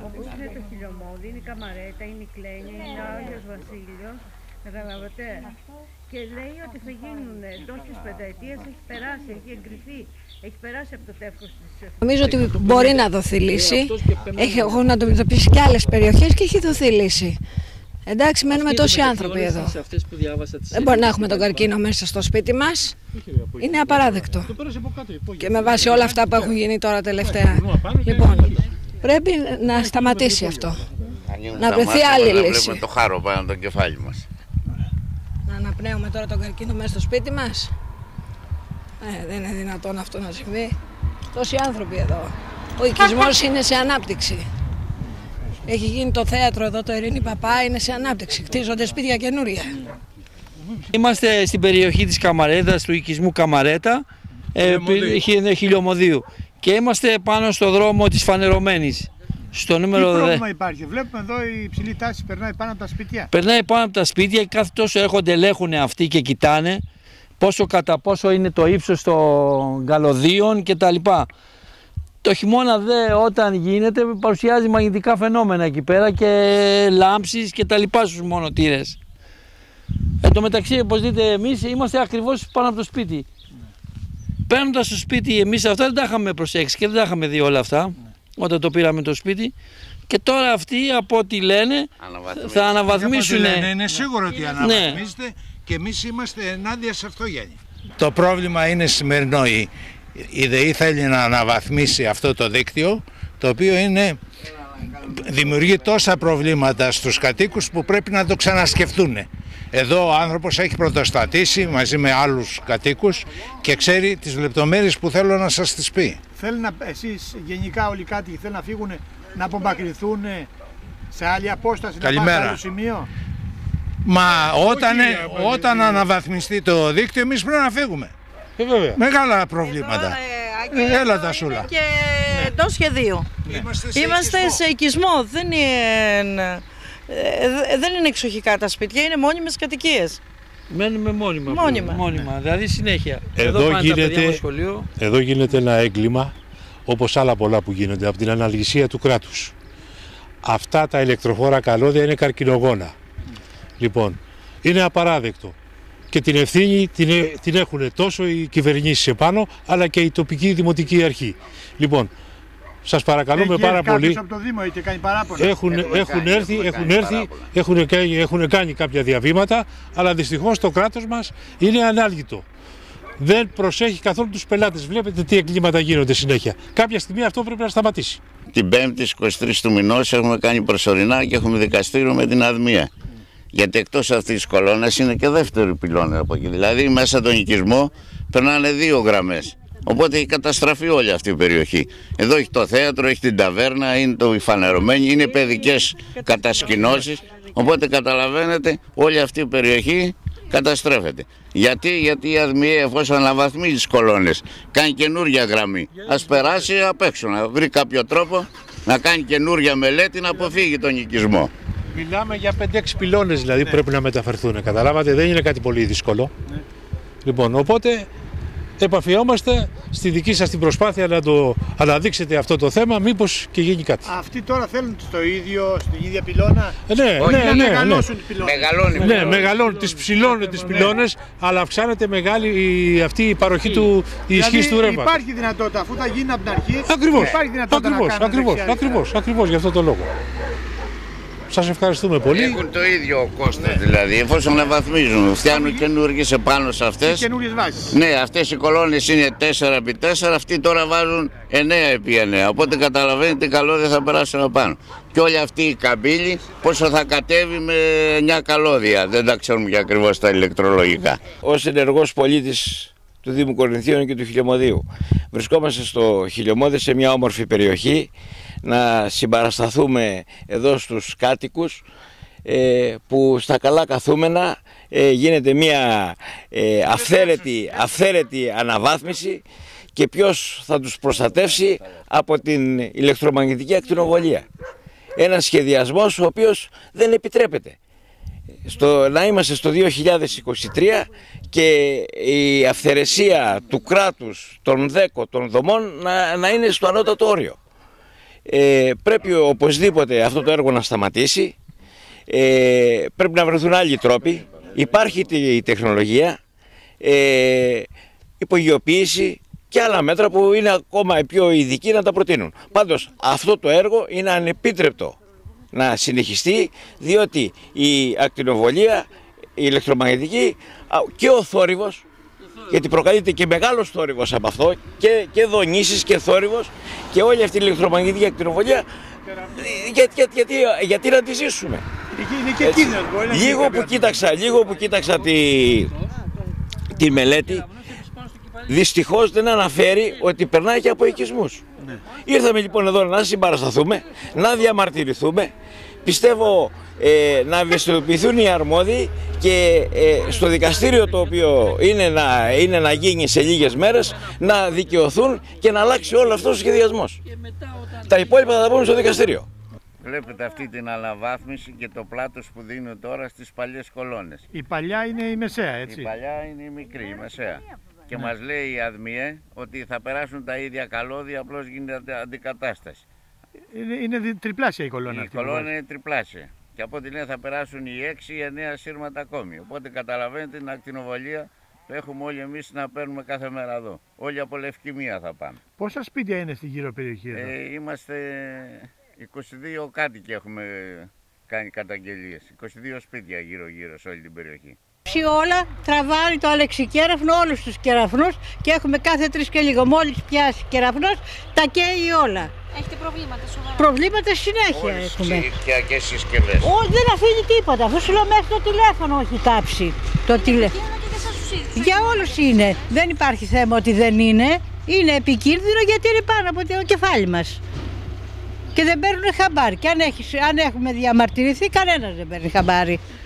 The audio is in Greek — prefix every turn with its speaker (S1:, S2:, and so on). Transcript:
S1: Όπως είναι το χιλιομόδι, είναι η Καμαρέτα, είναι η Κλένια, είναι ο Άγιος Βασίλειος, καταλάβατε. Και λέει ότι θα γίνουν τόσες πενταετίες, έχει περάσει, έχει εγκριθεί, έχει περάσει από το τεύχος της.
S2: Νομίζω ότι μπορεί να δοθεί λύση. Έχω να αντιμετωπίσει και άλλες περιοχές και έχει δοθεί λύση. Εντάξει, μένουμε τόσοι άνθρωποι εδώ. Δεν μπορεί να έχουμε τον καρκίνο μέσα στο σπίτι μας. Είναι απαράδεκτο. Και με βάση όλα αυτά που έχουν γίνει τώρα τελευταία. Λοιπόν, πρέπει να σταματήσει αυτό. Να βρεθεί άλλη λύση.
S3: Να βλέπουμε το χάρο πάνω από το κεφάλι μας.
S2: Να αναπνέουμε τώρα τον καρκίνο μέσα στο σπίτι μας. Δεν είναι δυνατόν αυτό να συμβεί. Τόσοι άνθρωποι εδώ. Ο οικισμός είναι σε ανάπτυξη. Έχει γίνει το θέατρο εδώ, το Ειρήνη Παπά, είναι σε ανάπτυξη. Χτίζονται σπίτια καινούρια.
S4: Είμαστε στην περιοχή της Καμαρέτας, του οικισμού Καμαρέτα, Χιλιομοδίου. Και είμαστε πάνω στο δρόμο της Φανερωμένης. Στο νούμερο
S5: Τι πρόβλημα υπάρχει? Βλέπουμε εδώ η υψηλή τάση περνάει πάνω από τα σπίτια.
S4: Περνάει πάνω από τα σπίτια και κάθε τόσο έρχονται, ελέγχουν αυτοί και κοιτάνε κατά πόσο είναι το ύψος των καλωδίων κτλ. Το χειμώνα όταν γίνεται παρουσιάζει μαγνητικά φαινόμενα εκεί πέρα και λάμψεις και τα λοιπά στους μονοτήρες. Εν τω μεταξύ, όπως δείτε, εμείς είμαστε ακριβώς πάνω από το σπίτι. Παίρνοντας το σπίτι, εμείς αυτά δεν τα είχαμε προσέξει και δεν τα είχαμε δει όλα αυτά όταν το πήραμε το σπίτι. Και τώρα αυτοί από ό,τι λένε θα αναβαθμίσουν.
S5: Είναι σίγουρο ότι αναβαθμίζεται και εμείς είμαστε ενάντια σε αυτό, Γιάννη. Το πρόβλημα είναι σημερινό. Η ΔΕΗ θέλει να αναβαθμίσει αυτό το δίκτυο, το οποίο δημιουργεί τόσα προβλήματα στους κατοίκους που πρέπει να το ξανασκεφτούν. Εδώ ο άνθρωπος έχει πρωτοστατήσει μαζί με άλλους κατοίκους και ξέρει τις λεπτομέρειες που θέλω να σας τις πει. Θέλουν εσείς γενικά όλοι οι κάτοικοι θέλουν να φύγουν, να απομακρυνθούν σε άλλη απόσταση, να πάνε σε άλλο σημείο? Μα όταν αναβαθμιστεί το δίκτυο εμείς πρέπει να φύγουμε. Μεγάλα προβλήματα. Έλα τα σούλα.
S6: Και εντός σχεδίου. Είμαστε σε οικισμό. Δεν είναι εξοχικά τα σπίτια, είναι μόνιμες κατοικίες.
S4: Μένουμε μόνιμα. Δηλαδή συνέχεια.
S7: Εδώ γίνεται ένα έγκλημα, όπως άλλα πολλά που γίνονται, από την αναλγησία του κράτους. Αυτά τα ηλεκτροφόρα καλώδια είναι καρκινογόνα. Λοιπόν, είναι απαράδεκτο. Και την ευθύνη την έχουν τόσο οι κυβερνήσεις επάνω, αλλά και η τοπική δημοτική αρχή. Λοιπόν, σας παρακαλούμε πάρα πολύ.
S5: Από το Δήμο έχετε κάνει παράπονο?
S7: Έχουν κάνει κάποια διαβήματα, αλλά δυστυχώς το κράτος μας είναι ανάλγητο. Δεν προσέχει καθόλου τους πελάτες. Βλέπετε τι εγκλήματα γίνονται συνέχεια. Κάποια στιγμή αυτό πρέπει να σταματήσει.
S3: Την 5η 23 του μηνός έχουμε κάνει προσωρινά και έχουμε δικαστήριο με την ΑΔΜΙΑ. Γιατί εκτός αυτής της κολόνας είναι και δεύτερη πυλώνα από εκεί. Δηλαδή μέσα τον οικισμό περνάνε 2 γραμμές. Οπότε έχει καταστραφεί όλη αυτή η περιοχή. Εδώ έχει το θέατρο, έχει την ταβέρνα, είναι η Φανερωμένη, είναι παιδικές κατασκηνώσεις. Οπότε καταλαβαίνετε όλη αυτή η περιοχή καταστρέφεται. Γιατί η ΑΔΜΙΑ, εφόσον αναβαθμίζει τις κολόνες, κάνει καινούργια γραμμή, ας περάσει απ' έξω, να βρει κάποιο τρόπο να κάνει καινούργια μελέτη να αποφύγει τον οικισμό.
S7: Μιλάμε για 5-6 πυλώνες δηλαδή που πρέπει να μεταφερθούν. Καταλάβατε, δεν είναι κάτι πολύ δύσκολο. Λοιπόν, οπότε επαφιόμαστε στη δική σας την προσπάθεια να το αναδείξετε αυτό το θέμα, μήπως και γίνει κάτι.
S5: Αυτοί τώρα θέλουν στην ίδια πυλώνα?
S7: Ναι.
S5: Μεγαλώσουν τις πυλώνες.
S7: Μεγαλώνουν τις πυλώνες, αλλά αυξάνεται μεγάλη αυτή η παροχή του ισχύς του ρεύματος.
S5: Υπάρχει δυνατότητα, αφού θα γίνει από την αρχή,
S7: ακριβώς,
S5: υπάρχει δυνατότητα να κάνουν
S7: ακριβώς γι' αυτό το λόγο. Σας ευχαριστούμε πολύ.
S3: Έχουν το ίδιο κόστος δηλαδή, εφόσον αναβαθμίζουν, φτιάχνουν καινούργιες επάνω σε αυτές.
S5: Καινούργιες βάσεις.
S3: Ναι, αυτές οι κολόνες είναι 4x4, αυτοί τώρα βάζουν 9x9. Οπότε καταλαβαίνετε καλώδια θα περάσουν απάνω. Και όλη αυτή η καμπύλη πόσο θα κατέβει με 9 καλώδια. Δεν τα ξέρουμε και ακριβώς τα ηλεκτρολογικά.
S8: Ως ενεργός πολίτης του Δήμου Κορινθίων και του Χιλιομοδίου, βρισκόμαστε στο Χιλιομόδι, σε μια όμορφη περιοχή, να συμπαρασταθούμε εδώ στους κάτοικους που στα καλά καθούμενα γίνεται μια αυθαίρετη αναβάθμιση, και ποιος θα τους προστατεύσει από την ηλεκτρομαγνητική ακτινοβολία. Ένας σχεδιασμός ο οποίος δεν επιτρέπεται. Να είμαστε στο 2023 και η αυθαιρεσία του κράτους, των ΔΕΚΟ, των δομών να είναι στο ανώτατο όριο. πρέπει οπωσδήποτε αυτό το έργο να σταματήσει. Πρέπει να βρεθούν άλλοι τρόποι. Υπάρχει η τεχνολογία, υπογειοποίηση και άλλα μέτρα που είναι ακόμα πιο ειδικοί να τα προτείνουν. Πάντως αυτό το έργο είναι ανεπίτρεπτο να συνεχιστεί, διότι η ακτινοβολία, η ηλεκτρομαγνητική και ο θόρυβος, γιατί προκαλείται και μεγάλος θόρυβος από αυτό, και δονήσεις και θόρυβος, και όλη αυτή η ηλεκτρομαγνητική ακτινοβολία, γιατί να τη ζήσουμε. Λίγο που κοίταξα τη μελέτη, δυστυχώς δεν αναφέρει ότι περνάει και από οικισμούς. Ήρθαμε λοιπόν εδώ να συμπαρασταθούμε, να διαμαρτυρηθούμε. Πιστεύω να ευαισθητοποιηθούν οι αρμόδιοι και στο δικαστήριο, το οποίο είναι να γίνει σε λίγες μέρες, να δικαιωθούν και να αλλάξει όλο αυτός ο σχεδιασμός. Τα υπόλοιπα θα τα πούμε στο δικαστήριο.
S3: Βλέπετε αυτή την αναβάθμιση και το πλάτος που δίνουν τώρα στις παλιές κολόνες.
S9: Η παλιά είναι η μεσαία, έτσι.
S3: Η παλιά είναι η μικρή, η μεσαία. Και μας λέει η ΑΔΜΙΕ ότι θα περάσουν τα ίδια καλώδια, απλώς γίνεται αντικατάσταση.
S9: Είναι τριπλάσια η κολόνα αυτή.
S3: Η κολόνα είναι τριπλάσια. Και από ό,τι λένε θα περάσουν οι 6 ή 9 σύρματα ακόμη. Οπότε καταλαβαίνετε την ακτινοβολία το έχουμε όλοι εμείς να παίρνουμε κάθε μέρα εδώ. Όλοι από Λευκημία θα πάνε.
S9: Πόσα σπίτια είναι στη γύρω περιοχή εδώ?
S3: Είμαστε 22 κάτοικοι, έχουμε κάνει καταγγελίες. 22 σπίτια γύρω-γύρω σε όλη την περιοχή.
S10: Όλα τραβάει το αλεξικέραφνο, όλους τους κεραφνούς, και έχουμε κάθε 3 και λίγο. Μόλις πιάσει κεραφνός, τα καίει όλα.
S11: Έχετε προβλήματα σοβαρά?
S10: Προβλήματα συνέχεια έχουμε.
S3: Και συσκευές.
S10: Όχι, δεν αφήνει τίποτα. Αφού σου λέω μέχρι το τηλέφωνο έχει κάψει. Το τηλέφωνο. Για όλους είναι. Δεν υπάρχει θέμα ότι δεν είναι. Είναι επικίνδυνο γιατί είναι πάνω από το κεφάλι μας. Και δεν παίρνουν χαμπάρι. Και αν έχουμε διαμαρτυρηθεί, κανένας δεν παίρνει χαμπάρι.